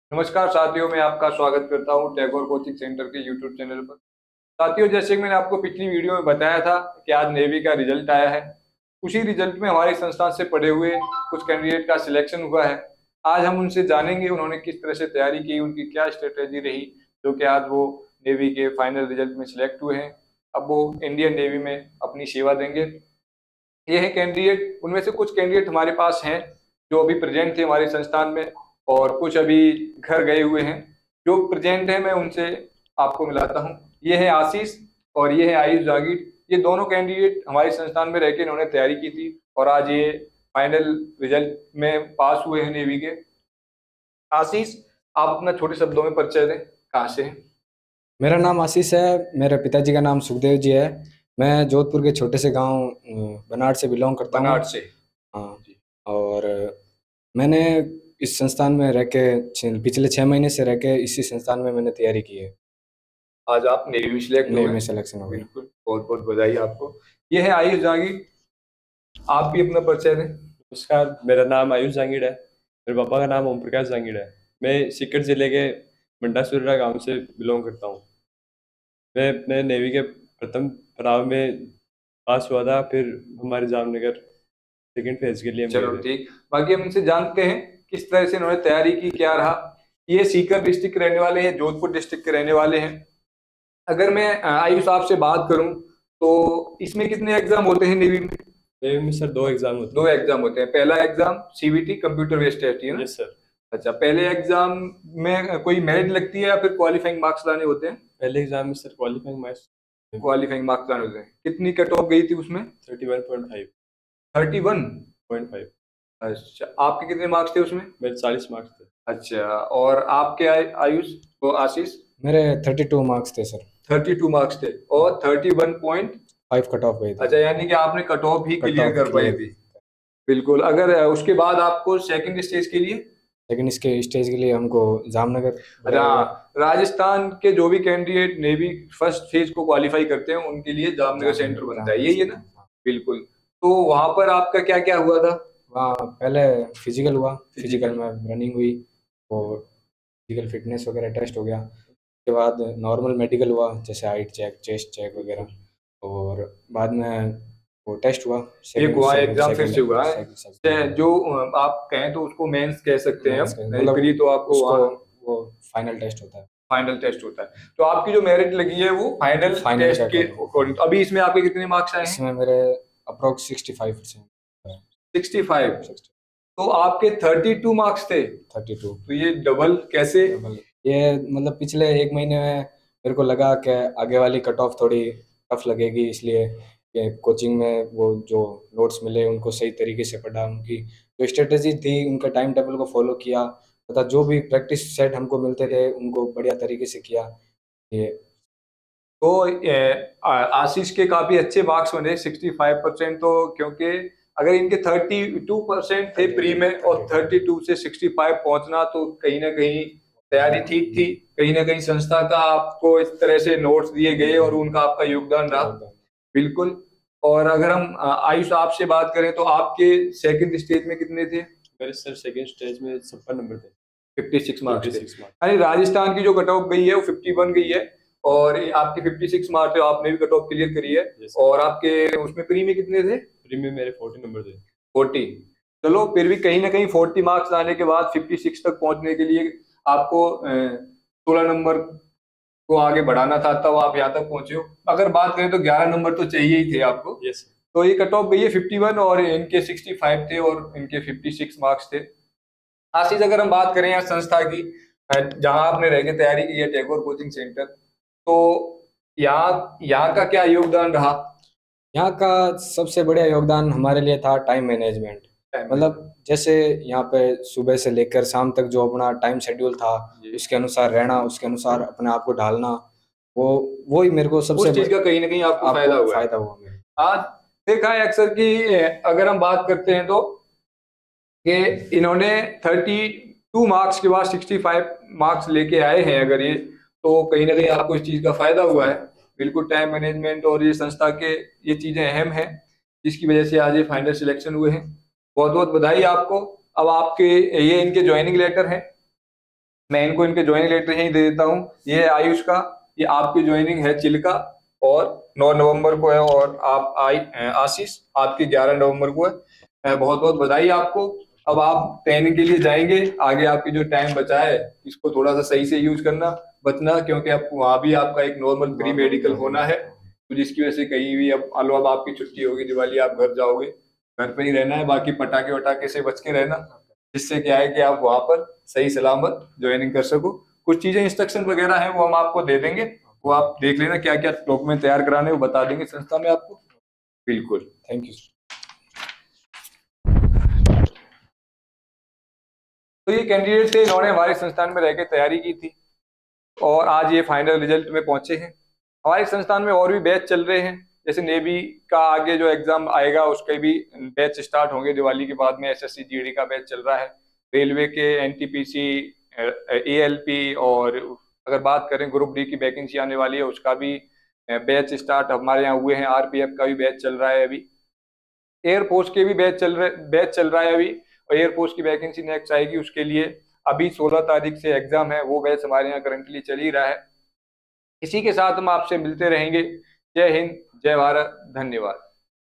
नमस्कार साथियों, मैं आपका स्वागत करता हूं टैगोर कोचिंग सेंटर के यूट्यूब चैनल पर। साथियों, जैसे कि मैंने आपको पिछली वीडियो में बताया था कि आज नेवी का रिजल्ट आया है। उसी रिजल्ट में हमारे संस्थान से पढ़े हुए कुछ कैंडिडेट का सिलेक्शन हुआ है। आज हम उनसे जानेंगे उन्होंने किस तरह से तैयारी की, उनकी क्या स्ट्रेटेजी रही, जो कि आज वो नेवी के फाइनल रिजल्ट में सिलेक्ट हुए हैं। अब वो इंडियन नेवी में अपनी सेवा देंगे। ये है कैंडिडेट, उनमें से कुछ कैंडिडेट हमारे पास हैं जो अभी प्रेजेंट थे हमारे संस्थान में, और कुछ अभी घर गए हुए हैं। जो प्रेजेंट है मैं उनसे आपको मिलाता हूँ। ये है आशीष और ये है आयुष जागीर। ये दोनों कैंडिडेट हमारे संस्थान में रह के इन्होंने तैयारी की थी और आज ये फाइनल रिजल्ट में पास हुए हैं नेवी के। आशीष, आप अपना छोटे शब्दों में परिचय दें, कहाँ से हैं? मेरा नाम आशीष है। मेरे पिताजी का नाम सुखदेव जी है। मैं जोधपुर के छोटे से गांव बनाड़ से बिलोंग करता हूँ। बनारस से। हाँ। जी। और मैंने इस संस्थान में रह के पिछले 6 महीने से रह के इसी संस्थान में मैंने तैयारी की है। आज आप नेवी में सिलेक्ट नेवी हुए में हैं। सिलेक्शन हो गया। बिल्कुल, बहुत बहुत बधाई आपको। ये है आयुष जागीर, आप भी अपना परिचय दें। नमस्कार, मेरा नाम आयुष जांगीड़ है। मेरे पापा का नाम ओम प्रकाश जांगीड़ है। मैं सीकर जिले के मंडासुरा गांव से बिलोंग करता हूँ। मैं अपने नेवी के प्रथम पड़ाव में पास हुआ था, फिर हमारे जामनगर सेकंड फेज के लिए हम चलो गए थे। ठीक, बाकी हम इनसे जानते हैं किस तरह से इन्होंने तैयारी की, क्या रहा। ये सीकर डिस्ट्रिक्ट के रहने वाले हैं, जोधपुर डिस्ट्रिक्ट के रहने वाले हैं। अगर मैं आयुष साहब से बात करूं तो इसमें कितने एग्जाम होते हैं नेवी में? नेवी में सर 2 एग्जाम होते दो हैं। एग्जाम होते हैं। पहला exam CBT computer based test है ना? Yes sir. अच्छा, पहले एग्जाम में कोई मेरिट लगती है या फिर क्वालिफाइंग मार्क्स लाने होते हैं? पहले एग्जाम में sir qualifying marks qualifying marks लाने होते हैं। कितनी कट ऑफ गई थी उसमें? 31.5। 31। 0.5। अच्छा, आपके कितने मार्क्स थे उसमें? मेरे 40 मार्क्स थे। अच्छा, और आपके आयुष वो आशीष? मेरे 32 मार्क्स थे सर। 32 मार्क्स थे और 31.5 5 कट ऑफ गए थे। अच्छा, यानी कि आपने कट ऑफ ही कट क्लियर ऑफ कर पाई क्लियर। थी। बिल्कुल। अगर उसके बाद आपको सेकंड स्टेज के लिए, लेकिन इसके स्टेज के लिए हमको जामनगर अच्छा, बुलाया गया। राजस्थान के जो भी कैंडिडेट नेवी फर्स्ट फेज को क्वालिफाई करते हैं उनके लिए जामनगर सेंटर बनता है, यही है ना? हाँ। बिल्कुल। तो वहां पर आपका क्या क्या हुआ था? वहाँ पहले फिजिकल हुआ। फिजिकल में रनिंग हुई और फिजिकल फिटनेस वगैरह टेस्ट हो गया। उसके बाद नॉर्मल मेडिकल हुआ, जैसे हाइट चेक, चेस्ट चेक वगैरह। और बाद में वो टेस्ट हुआ। एक सेकंड हुआ सेकंड एग्जाम, फिर से हुआ है। सेकंड जो आप कहें तो उसको मेंस कह सकते हैं हम, मतलब फिर ही तो आपको उसको वहाँ वो फाइनल टेस्ट होता है। फाइनल टेस्ट होता है। तो आपकी जो मेरिट लगी है वो फाइनल फाइनल टेस्ट के अकॉर्डिंग। तो अभी इसमें आपके कितने मार्क्स आए हैं? इसमें मेरे अप्रोक्स 65%। 65। तो आपके 32 मार्क्स थे। 32। तो ये डबल कैसे? ये मतलब पिछले 1 महीने में मेरे को लगा कि आगे वाली कट ऑफ थोड़ी टफ लगेगी, इसलिए कि कोचिंग में वो जो नोट्स मिले उनको सही तरीके से पढ़ा, उनकी जो स्ट्रेटेजी थी उनका टाइम टेबल को फॉलो किया, तथा जो भी प्रैक्टिस सेट हमको मिलते थे उनको बढ़िया तरीके से किया। ये तो आशीष के काफी अच्छे मार्क्स बने 65%। तो क्योंकि अगर इनके 32% थे प्री में और 32 से 65 पहुंचना, तो कहीं ना कहीं तैयारी ठीक थी। कहीं ना कहीं संस्था का आपको इस तरह से नोट्स दिए गए और उनका आपका योगदान रहा। बिल्कुल। और अगर हम आयुष आपसे बात करें तो आपके सेकंड स्टेज में कितने थे? मेरे सर सेकंड स्टेज में 56 नंबर थे। 56 मार्क्स थे। 56 मार्क्स। यानी राजस्थान की जो कट ऑफ गई है वो 51 गई है और ये आपके 56 मार्क्स है, आपने भी कट ऑफ क्लियर करी है। Yes. और आपके उसमें प्री में कितने थे? प्री में मेरे 40 नंबर थे। 40। चलो, फिर भी कहीं ना कहीं 40 मार्क्स लाने के बाद 56 तक पहुंचने के लिए आपको 16 नंबर को आगे बढ़ाना था, तब आप यहाँ तक पहुंचे हो। अगर बात करें तो 11 नंबर तो चाहिए ही थे आपको। यस। तो ये कट ऑफ गई है 51 और इनके 65 थे और इनके 56 मार्क्स थे। आशीष, अगर हम बात करें यहाँ संस्था की, जहां आपने रह के तैयारी की है, टैगोर कोचिंग सेंटर, तो यहाँ का क्या योगदान रहा? यहाँ का सबसे बढ़िया योगदान हमारे लिए था टाइम मैनेजमेंट। मतलब जैसे यहाँ पे सुबह से लेकर शाम तक जो अपना टाइम शेड्यूल था, उसके अनुसार रहना, उसके अनुसार अपने आप को ढालना, वो ही मेरे को सबसे उस चीज का कहीं ना कहीं आपको फायदा हुआ है। मेरे। आज देखा है अक्सर कि अगर हम बात करते हैं तो कि इन्होंने 32 मार्क्स के बाद 65 मार्क्स लेके आए हैं, अगर ये, तो कहीं ना कहीं आपको इस चीज का फायदा हुआ है। बिल्कुल, टाइम मैनेजमेंट और ये संस्था के ये चीजें अहम हैं, जिसकी वजह से आज ये फाइनल सिलेक्शन हुए हैं। बहुत बहुत बधाई आपको। अब आपके ये इनके ज्वाइनिंग लेटर हैं। मैं इनको इनके ज्वाइनिंग लेटर यहीं दे देता हूँ। ये है आयुष का, ये आपकी ज्वाइनिंग है चिल्का, और 9 नवंबर को है, और आप आशीष आपकी 11 नवंबर को है। बहुत बहुत बधाई आपको। अब आप ट्रेनिंग के लिए जाएंगे, आगे आपकी जो टाइम बचा है इसको थोड़ा सा सही से यूज करना, बचना, क्योंकि आप वहाँ भी आपका एक नॉर्मल प्री मेडिकल होना है, तो जिसकी वजह से कहीं भी अब आपकी छुट्टी होगी, दिवाली आप घर जाओगे, घर पे ही रहना है, बाकी पटाखे वटाखे से बच के रहना, जिससे क्या है कि आप वहां पर सही सलामत ज्वाइनिंग कर सको। कुछ चीजें इंस्ट्रक्शन वगैरह हैं वो हम आपको दे देंगे, वो आप देख लेना, क्या क्या डॉक्यूमेंट तैयार कराने वो बता देंगे संस्था में आपको। बिल्कुल, थैंक यू। तो ये कैंडिडेट थे, इन्होंने हमारे संस्थान में रह के तैयारी की थी और आज ये फाइनल रिजल्ट में पहुंचे हैं। हमारे संस्थान में और भी बैच चल रहे हैं, जैसे नेवी का आगे जो एग्जाम आएगा उसके भी बैच स्टार्ट होंगे दिवाली के बाद में। एसएससी जीडी का बैच चल रहा है, रेलवे के एनटीपीसी, एएलपी, और अगर बात करें ग्रुप डी की वैकेंसी आने वाली है उसका भी बैच स्टार्ट हमारे यहाँ हुए हैं। आरपीएफ का भी बैच चल रहा है अभी, एयरफोर्स के भी बैच चल रहा है अभी, और एयरफोर्स की वैकेंसी नेक्स्ट आएगी उसके लिए अभी 16 तारीख से एग्जाम है, वो बैच हमारे यहाँ करंटली चल ही रहा है। इसी के साथ हम आपसे मिलते रहेंगे। जय हिंद, जय भारत, धन्यवाद।